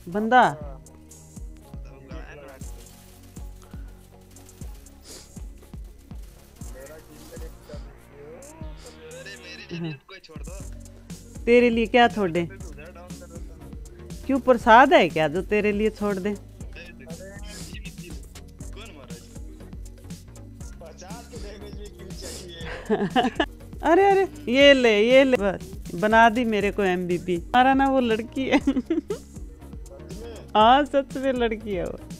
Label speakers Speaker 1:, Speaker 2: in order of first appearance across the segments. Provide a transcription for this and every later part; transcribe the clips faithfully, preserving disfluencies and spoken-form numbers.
Speaker 1: बंदा तेरे लिए क्या छोड़ दे? क्यों प्रसाद है क्या जो तेरे लिए छोड़ दे? अरे अरे ये ले ये ले, बस बना दी मेरे को एमबीपी। हमारा ना वो लड़की है। हाँ सच में लड़की है वो।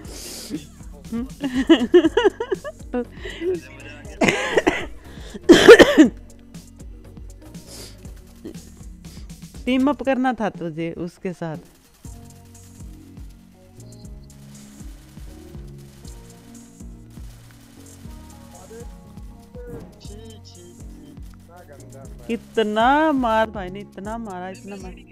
Speaker 1: टीम अप करना था तुझे उसके साथ। कितना मार भाई ने, इतना मारा इतना मारा।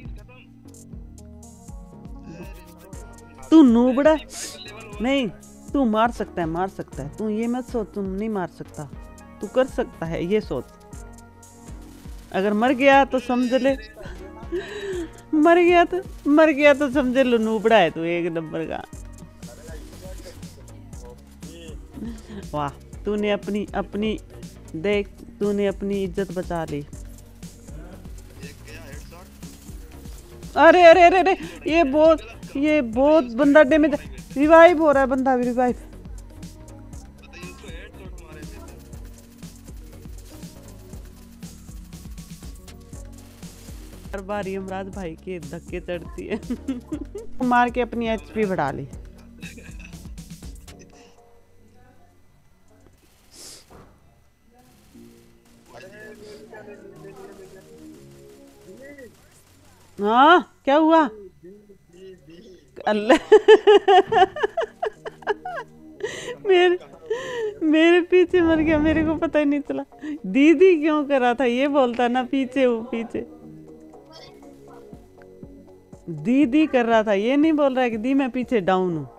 Speaker 1: तू नूबड़ा नहीं, तू मार सकता है मार सकता है। तू ये मत सोच तुम नहीं मार सकता, तू कर सकता है ये सोच। अगर मर गया तो समझ ले, मर गया तो मर गया तो समझ लो नूबड़ा है तू एक नंबर का। वाह तूने अपनी अपनी देख तूने अपनी इज्जत बचा ली। अरे अरे अरे अरे ये बहुत ये बहुत बंदा डैमेज। रिवाइव हो रहा है बंदा, रिवाइव। हर बार यमराज भाई के धक्के चढ़ती है। मार के अपनी एचपी बढ़ा ली। हाँ क्या हुआ? अल्लाह मेरे मेरे पीछे मर गया, मेरे को पता ही नहीं चला। दीदी क्यों कर रहा था ये बोलता ना, पीछे हूँ पीछे। दीदी कर रहा था ये नहीं बोल रहा है कि दी मैं पीछे डाउन हूँ।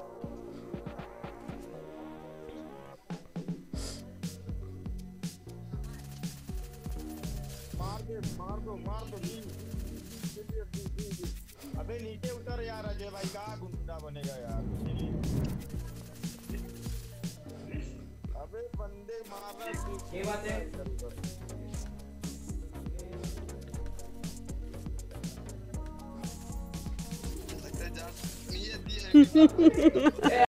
Speaker 2: मार दे मार दो मार दो दी। अबे नीचे उतर यार अजय भाई, का गुंडा बनेगा यार। अबे बंदे मार रहा है। ये बात है।